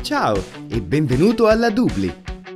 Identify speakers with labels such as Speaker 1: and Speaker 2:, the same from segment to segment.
Speaker 1: Ciao e benvenuto alla Dubli!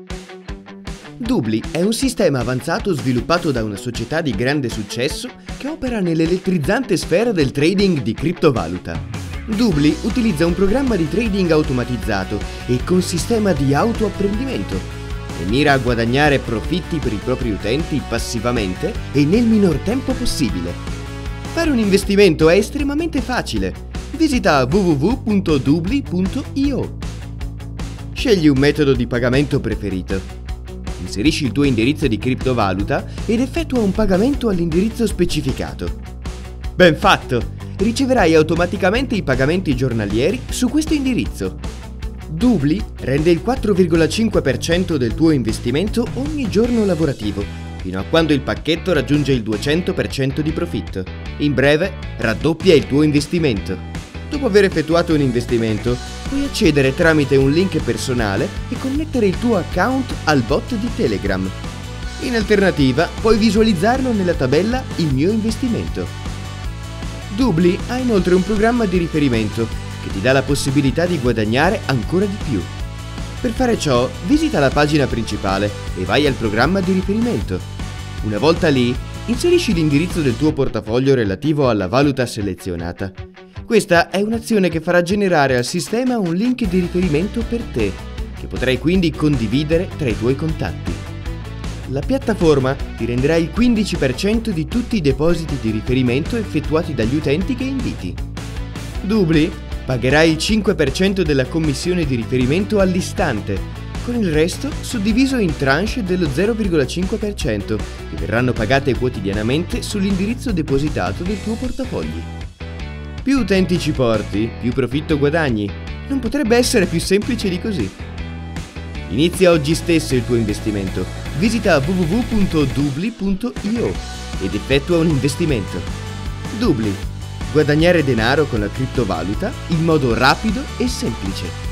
Speaker 1: Dubli è un sistema avanzato sviluppato da una società di grande successo che opera nell'elettrizzante sfera del trading di criptovaluta. Dubli utilizza un programma di trading automatizzato e con sistema di autoapprendimento e mira a guadagnare profitti per i propri utenti passivamente e nel minor tempo possibile. Fare un investimento è estremamente facile. Visita www.dubli.io. Scegli un metodo di pagamento preferito. Inserisci il tuo indirizzo di criptovaluta ed effettua un pagamento all'indirizzo specificato. Ben fatto! Riceverai automaticamente i pagamenti giornalieri su questo indirizzo. Dubli rende il 4,5% del tuo investimento ogni giorno lavorativo, fino a quando il pacchetto raggiunge il 200% di profitto. In breve, raddoppia il tuo investimento. Dopo aver effettuato un investimento, puoi accedere tramite un link personale e connettere il tuo account al bot di Telegram. In alternativa, puoi visualizzarlo nella tabella Il mio investimento. Dubli ha inoltre un programma di riferimento che ti dà la possibilità di guadagnare ancora di più. Per fare ciò, visita la pagina principale e vai al programma di riferimento. Una volta lì, inserisci l'indirizzo del tuo portafoglio relativo alla valuta selezionata. Questa è un'azione che farà generare al sistema un link di riferimento per te, che potrai quindi condividere tra i tuoi contatti. La piattaforma ti renderà il 15% di tutti i depositi di riferimento effettuati dagli utenti che inviti. Dubli pagherà il 5% della commissione di riferimento all'istante, con il resto suddiviso in tranche dello 0,5% che verranno pagate quotidianamente sull'indirizzo depositato del tuo portafogli. Più utenti ci porti, più profitto guadagni. Non potrebbe essere più semplice di così. Inizia oggi stesso il tuo investimento. Visita www.dubli.io ed effettua un investimento. Dubli. Guadagnare denaro con la criptovaluta in modo rapido e semplice.